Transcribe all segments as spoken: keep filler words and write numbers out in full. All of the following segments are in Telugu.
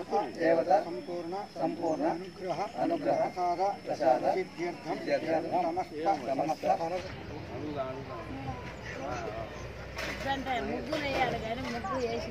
देवता संपूर्ण संपूर्ण अनुग्रह अनुग्रह प्रसाद प्रसाद सिद्ध्यर्थम सिद्ध्यर्थम समस्त समस्त అంటే ముగ్గులు వేయాలి కానీ ముగ్గు వేసిన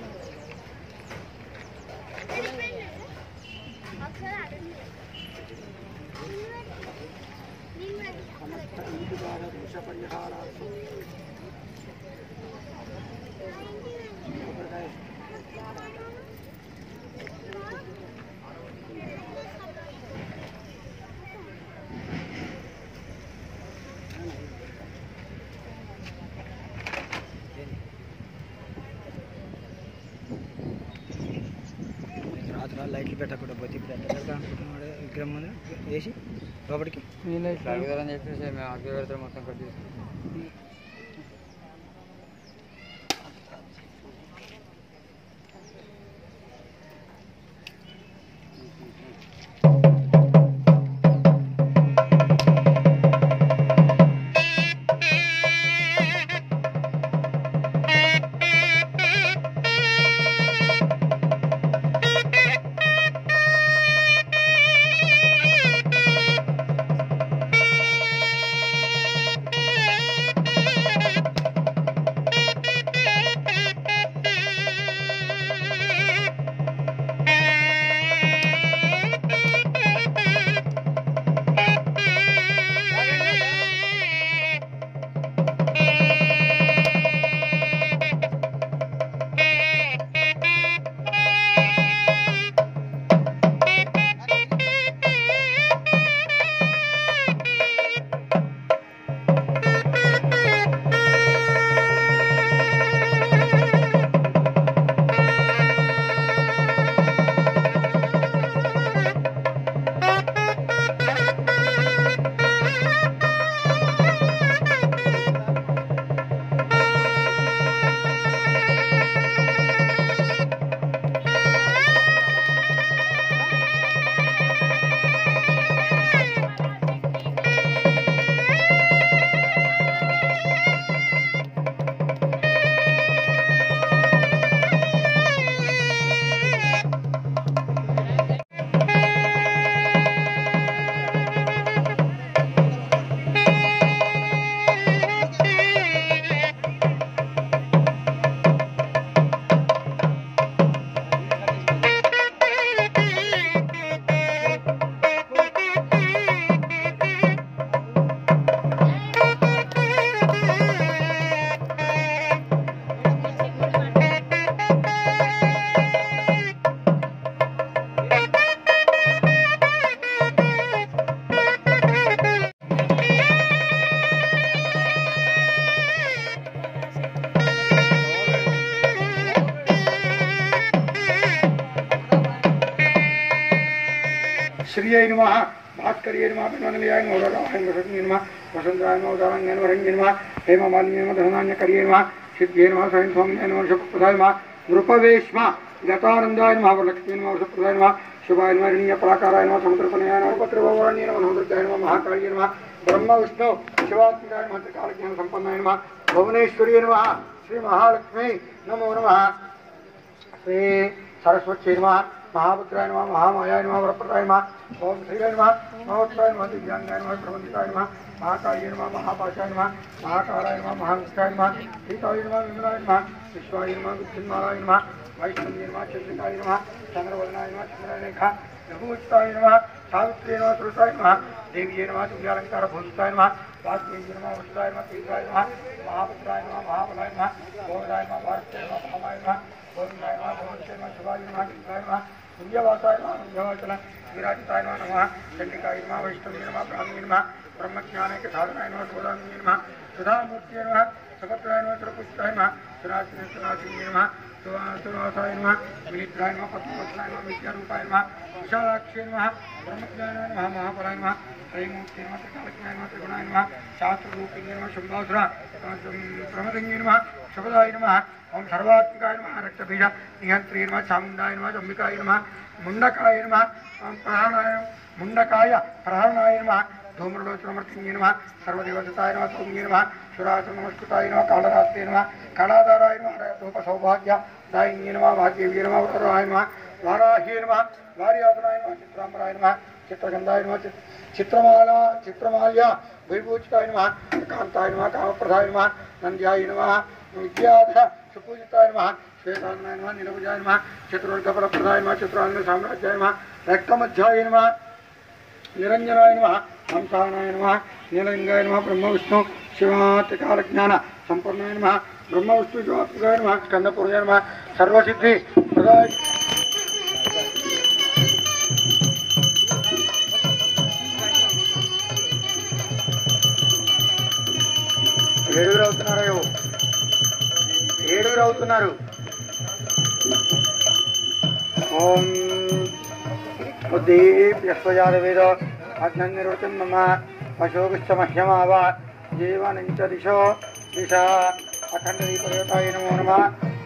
లైట్లు పెట్టకూడదు ఇప్పుడు ఎట్లా అనుకుంటున్నాడు విగ్రహం ముందు వేసి లోపలికి అని చెప్పేసి మేము అగ్గి పెడతాం మొత్తం కట్ చేసుకుంటాం. श्रीय नमः भास्कर्य नमः विनोदनिलयाय नमः रामाय नमः वसंतराय नमः उदारंगाय नमः रंगाय नमः हेममालिन्याय नमः धनान्यकर्ये नमः सिद्ध्ये नमः स्वयं स्वामिनाय नमः शुभप्रदाय नमः नृपवेश्म गतानंदाय नमः वरलक्ष्मी नमः शुभप्रदाय नमः शुभाय नमः ऋणीय पराकाराय नमः समुद्रपनयाय नमः पत्रभवान्याय नमः समुद्रकाय नमः महाकाल्ये नमः ब्रह्म विष्णु शिवात्मिकाय नमः त्रिकालज्ञान संपन्नाय नमः भुवनेश्वर्ये नमः श्री महालक्ष्मी नमो नमः श्री सरस्वती नमः महापुत्राय नमः महामायाय नमः वरप्रदाय नमः ओम श्रीय नमः महोत्सवाय नमः दिव्यांगाय नमः प्रबंधिताय नमः महाकाय नमः महापाशाय नमः महाकाराय नमः महाविष्टाय नमः सीताय नमः विमलाय नमः विश्वाय नमः विद्युन्मालाय नमः वैष्णव्य नमः चंद्रिकाय नमः चंद्रवर्णाय नमः चंद्रलेखा लघुवत्ताय नमः सावित्र्य नमः श्रुताय नमः देवीय नमः तुल्यालंकार भूषिताय नमः वासुदेव नमः वसुदाय नमः तीर्थाय नमः महापुत्राय नमः महाबलाय नमः गोविदाय नमः भारताय नमः भामाय नमः गोविंदाय नमः भगवत्याय नमः शिवाय नमः कृष्णाय नमः पुण्यवासाय नमः पुण्यवाचन विराजिताय नमः चंडिकाय नमः वैष्णव्य नमः ब्राह्मणे नमः ब्रह्मज्ञाने के साधनाय नमः सुधामये नमः सुधामूर्तये नमः सुभद्राय नमः सुरपुष्टाय नमः सुरासिने सुरासिने नमः सुवासाय नमः विनिद्राय नमः पद्मवत्साय नमः विद्यारूपाय नमः विशालाक्षे नमः ब्रह्मज्ञानाय नमः महाफलाय नमः त्रैमूर्ते नमः त्रिकालज्ञाय नमः त्रिगुणाय नमः शास्त्ररूपिणे नमः शुम्भासुरा प्रमदंगे नमः शुभदाय नमः ओम सर्वात्मिकाय नमः रक्तबीज निहंत्रे नमः चामुंडाय नमः जम्बिकाय नमः मुंडकाय नमः प्रहरणाय मुंडकाय प्रहरणाय नमः धूम्रलोचनमूर्तिंगे नमः सर्वदेवदत्ताय नमः सौम्ये नमः सुरासनमस्कृताय नमः कालरात्रे नमः कालाधाराय नमः धूप सौभाग्य दायिन्ये नमः भाग्यवीर्ये नमः उत्तराय नमः వారాహ్యే నమః వార్యాతనాయ నమః చిత్రాంబరాయ నమః చిత్రగంధాయ నమః చిత్రమాల చిత్రమాల్య వైభూచితాయ నమః కాంతాయ నమః కామప్రదాయ నమః నంద్యాయ నమః విద్యాధ సుపూజితాయ నమః శ్వేతాంగనాయ నమః నిరభుజాయ నమః చతుర్వర్గఫలప్రదాయ నమః చతురాంగ సామ్రాజ్యాయ నమః రక్తమధ్యాయ నమః నిరంజనాయ నమః హంసానాయ నమః నీలలింగాయ నమః బ్రహ్మ విష్ణు శివాత్కారజ్ఞాన సంపూర్ణాయ నమః బ్రహ్మ విష్ణు శివాత్మకాయ నమః స్కందపూర్ణాయ నమః సర్వసిద్ధి ప్రదాయ ఏడుగురు అవుతున్నారో ఏడుగురు అవుతున్నారు. ఓం ఉద్దీప్యస్వజాతవేద అగ్నిర్వృతం మమ అశోకశ్చ మహ్యమావ జీవనంచ దిశో దిశా అఖండ దీపదేవతాయ నమో నమః.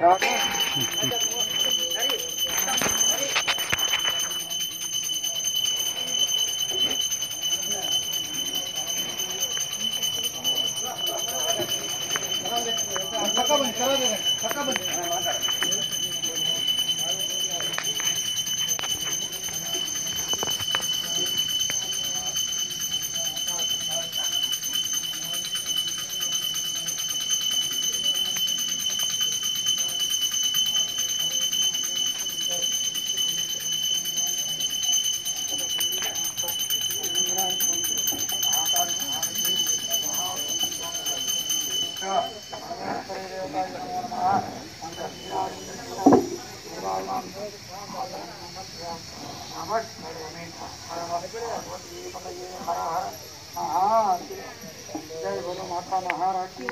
जय बोलो माता महाराज की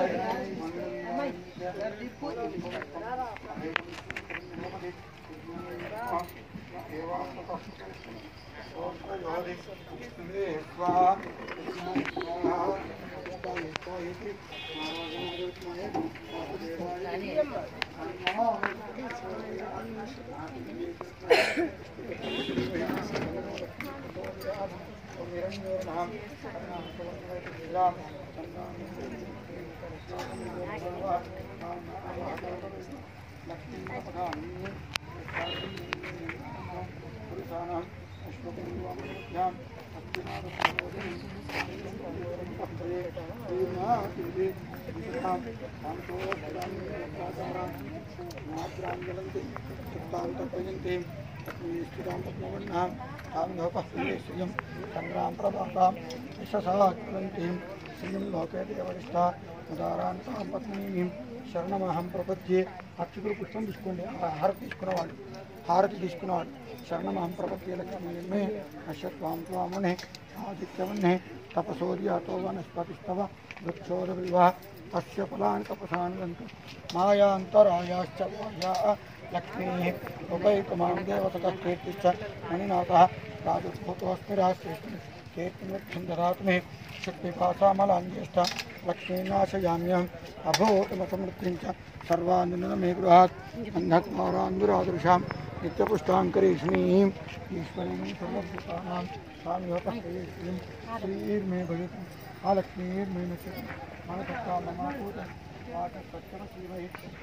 संग्राम प्रभातां यशसात्मन्तीं श्रीं लोके देवरिष्ठा उदारान्तां पत्नीं शरणमहं प्रपद्ये. అక్షుకుడు పుష్పం తీసుకోండి. హారతి తీసుకున్నవాడు హారతి తీసుకున్నవాడు శరణమహం ప్రపద్యే లక్ష్మీ నశ్యత్వాం త్వామునే ఆదిత్యవన్నే తపసోర్యాతో వనస్పతిస్తవ వృక్షోరవివా తస్య ఫలాని తపసానుగంతు మాయాంతరాయాశ్చ వాయా లక్ష్మీ ఉపైకమాం దేవతః కీర్తిశ్చ మణినాథः రాజభూతోऽस्मि రాజశ్రేష్ఠి కీర్తిం లక్ష్మీం దదాతు మే శక్తిపాశామలాంజ్యేష్ఠ లక్ష్మీనాశయామ్యహం అభూతమసమృద్ధిం చ सर्वानंदन मे गृहात् अन्धत्मारान्दुरादृशां नित्यपुष्टाङ्करीष्णीं ईश्वरीं सर्वभूतानां स्वामिवतः श्रीर्मे भजतु महालक्ष्मीर्मे नश्यतु मानसत्ता ममापूत पाठसत्तर श्रीमहि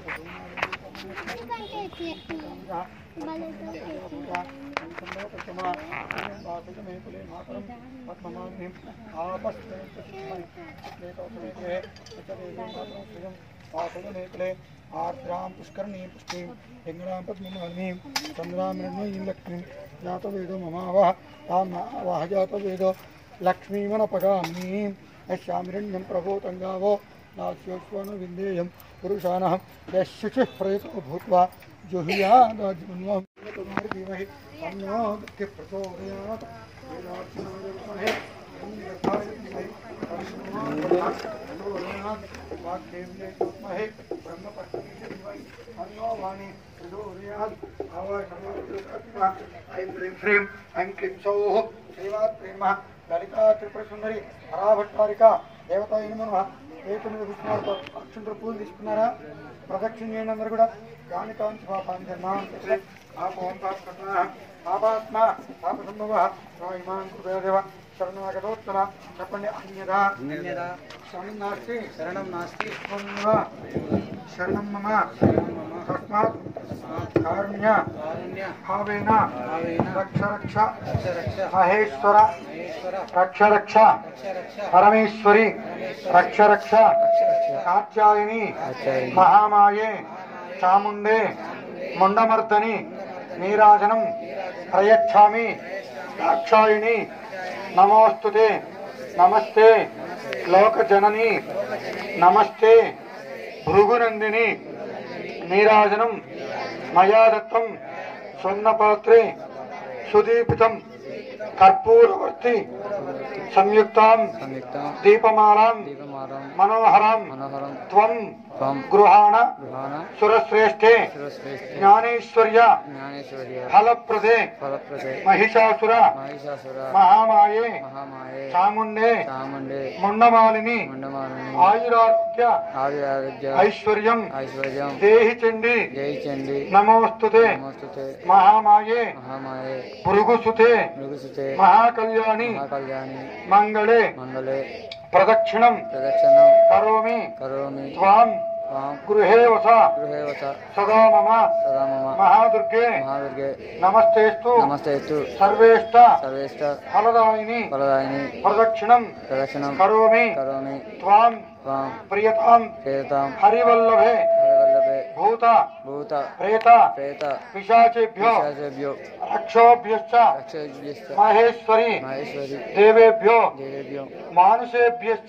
मे कुले मातरं पद्ममालिनीं आपस्ते आर्द्रां पुष्करणीं पुष्टिं लिङ्गणां पद्ममालिनीं चन्द्रां मृण्मयीं लक्ष्मीं जातवेदो ममावह तां वाह जातवेदो लक्ष्मीमनपगामिनीं यस्यामिरण्यं प्रभूतङ्गावो नास्योक्ष्वनु विन्देयं पुरुषाणः यशुचिः प्रयतो भूत्वा जुह्यादाज्मन्वं धीमहि तन्नो प्रचोदयात् वेदार्थनाय ललिता त्रिपुर सुंदरी हराभट्टारिका देवता अक्षंतर पूल प्रदक्षिण अंदर गानिका पापात्मा पाप संभव इमान् कृपयादेव शरणागतोत्तम చెప్పండి అన్యదా శరణం నాస్తి శరణం నాస్తి శరణం మమ తస్మాత్ కారుణ్య భావేన రక్ష రక్ష మహేశ్వర రక్ష రక్ష పరమేశ్వరి రక్ష రక్ష కాత్యాయని మహామాయే చాముండే ముండమర్దని నీరాజనం ప్రయచ్ఛామి దాక్షాయిని నమోస్తుతే నమస్తే లోకజనని నమస్తే భృగునందిని నీరాజనం మయా దత్తం స్వర్ణపాత్రే సుదీపితం కర్పూరవర్తి సంయుక్తాం దీపమాలాం మనోహరం త్వం గృహాణ సురశ్రేష్ఠే జ్ఞానేశ్వర్య ఫలప్రదే మహిషాసుర మహామాయే చాముండే ముండమాలిని ఆయురారోగ్య ఐశ్వర్యం దేహి చండి నమోస్తుతే మహామాయే భృగుసుతే మహాకళ్యాణి మంగళే ప్రదక్షిణం కరోమి త్వాం గృహే వస సదా మమ మహాదుర్గే నమస్తేస్తు సర్వేష్ట ఫలదాయిని ప్రదక్షిణం కరోమి త్వాం ప్రియతాం హరివల్లభే భూత ప్రేత పిశాచేభ్యో రక్షోభ్యశ్చ మహేశ్వరి దేవేభ్యో మానుషేభ్యశ్చ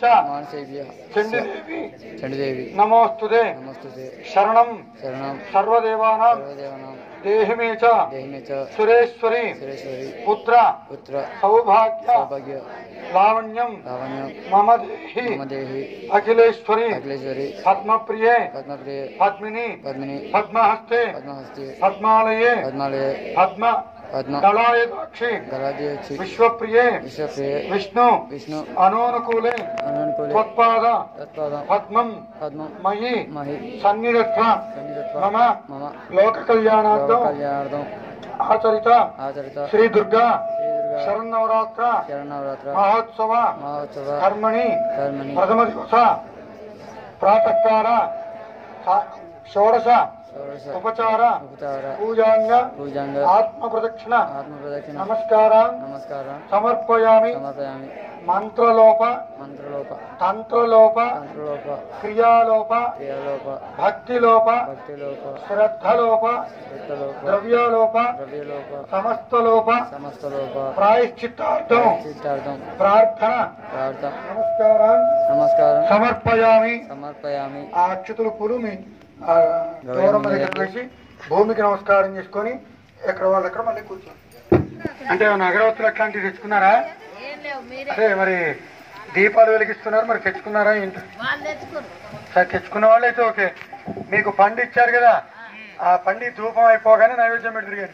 చండీదేవి నమోస్తుతే శరణం సర్వదేవానాం దేహి మే చ సురేశ్వరి పుత్ర సౌభాగ్య లావణ్యం మమ దేహి అఖిలేశ్వరి పద్మప్రియే పద్మిని పద్మహస్తే పద్మాలయే పద్మ దళాయదాక్షి విశ్వప్రియే విష్ణు అనూనుకూలే త్వత్పాద పద్మం మయి సన్నిధత్వ మమ లోక కళ్యాణార్థం ఆచరిత శ్రీ దుర్గా శరన్నవరాత్ర మహోత్సవ కర్మణి ప్రథమ దివస ప్రాతకాల షోడశ ఉపచార పూజాంగ ఆత్మ ప్రదక్షిణ నమస్కారం సమర్పయామి మంత్రలోప తంత్రలోప క్రియాలోప భక్తిలోప శ్రద్ధలోప ద్రవ్యలోప సమస్తలోప ప్రాయశ్చిత్తార్థం ప్రార్థన నమస్కారం సమర్పయామి ఆ అక్షతులు పురుమి దూరం దగ్గర వేసి భూమికి నమస్కారం చేసుకొని ఎక్కడ వాళ్ళు ఎక్కడ మళ్ళీ కూర్చోండి. అంటే అగరవత్తులు అట్లాంటివి తెచ్చుకున్నారా? అదే మరి దీపాలు వెలిగిస్తున్నారు, మరి తెచ్చుకున్నారా ఏంటి? సరే, తెచ్చుకున్న వాళ్ళు అయితే ఓకే. మీకు పండు ఇచ్చారు కదా, ఆ పండి ధూపం అయిపోగానే నైవేద్యం పెట్టి తిరిగారు.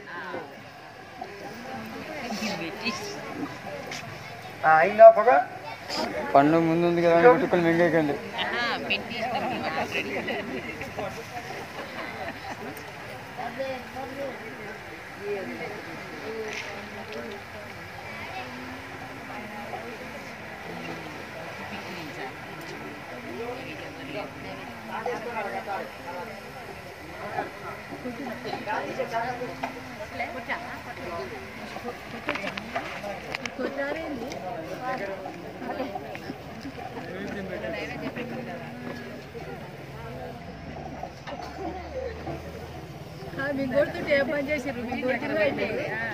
అయిందా పొగ? పండు ముందు ఉంది కదా, చుట్టుకొని మింగేకండి. మీ గుర్తుంటే ఏ పని చేసారు? మీ గుర్తులు అయితే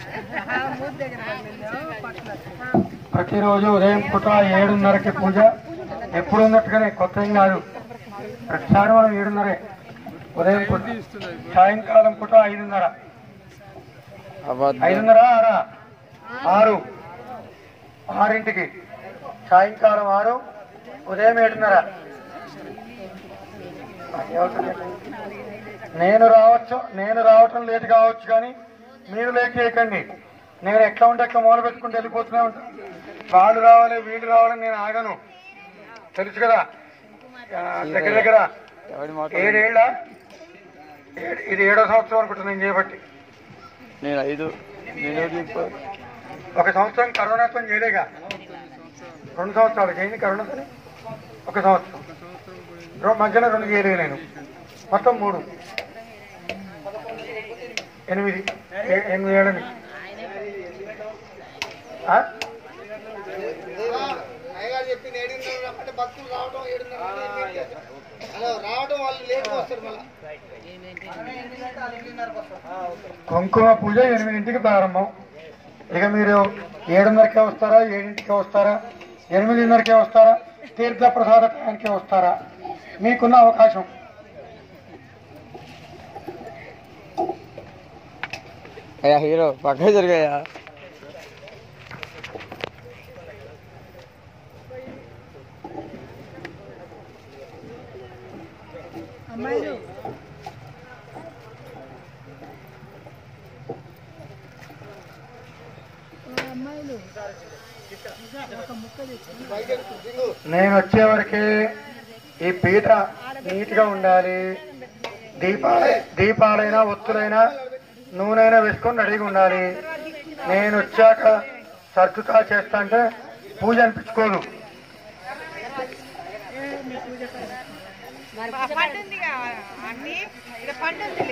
ప్రతిరోజు ఉదయం పూట ఏడున్నరకి పూజ ఎప్పుడు ఉన్నట్టుగానే, కొత్త ఏం కాదు. ప్రతిసారి మనం ఏడున్నరే ఉదయం పూట, సాయంకాలం పూట ఐదున్నర ఐదున్నర ఆరా ఆరు ఆరింటికి, సాయంకాలం ఆరు, ఉదయం ఏడున్నర. నేను రావచ్చు, నేను రావటం లేట్ కావచ్చు, కానీ మీరు లేట్ చేయకండి. నేను ఎట్లా ఉంటే ఎట్లా మొదలు పెట్టుకుంటూ వెళ్ళిపోతూనే ఉంటాను. వాళ్ళు రావాలి, వీళ్ళు రావాలని నేను ఆగను, తెలుసు కదా. దగ్గర దగ్గర ఏడేళ్ళ ఇది ఏడో సంవత్సరం అనుకుంటున్నాను నేను చేయబట్టి. నేను ఐదు ఒక సంవత్సరం కరోనాతో చేయలేగా, రెండు సంవత్సరాలు చేయింది కరోనాతో, ఒక సంవత్సరం మధ్యన రెండు చేయలేదు నేను. మొత్తం మూడు ఎనిమిది ఏ- ఎనిమిది ఏడని అయ్యగారు చెప్పింది ఏడున్నర రమ్మంటే భక్తులు రావడం ఏడున్నర అలా రావడం వాళ్ళు లేట్గా వస్తారు మళ్ళీ కుంకుమ పూజ ఎనిమిదింటికి ప్రారంభం. ఇక మీరు ఏడున్నరకే వస్తారా, ఏడింటికే వస్తారా, ఎనిమిదిన్నరకే వస్తారా, తీర్థ ప్రసాద టయానికే వస్తారా, మీకున్న అవకాశం. అయ్యా హీరో పక్క జరిగాయా అమ్మాయిలు అమ్మాయిలు ఒక ముక్క తెచ్చు. నేను వచ్చే వరకే ఈ పీట నీట్గా ఉండాలి. దీపాల దీపాలైనా ఒత్తులైనా నూనెైనా వేసుకొని రెడీగా ఉండాలి. నేను వచ్చాక సర్దుతా చేస్తా అంటే పూజ అనిపించుకోదు. అన్ని పండుంది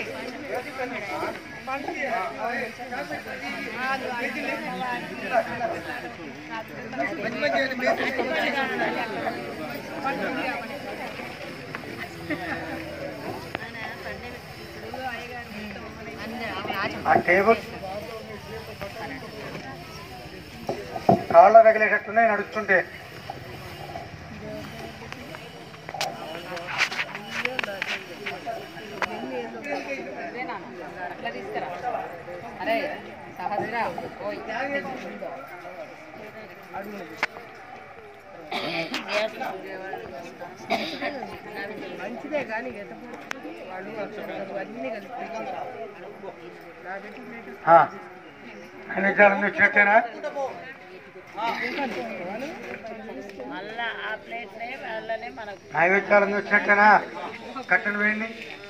ఆ టేబుల్ కాళ్ళ తగిలేటట్టున్నాయి నడుస్తుంటే. అరే సహస్ర మంచిదే కానీ అన్ని కలిపి నైవేద్యాలన్నీ వచ్చినట్టేనా? మళ్ళా ఆ ప్లేట్లే వాళ్ళనే మనకు నైవేద్యాలన్నీ వచ్చినట్టేనా? కట్టెలు వేయండి.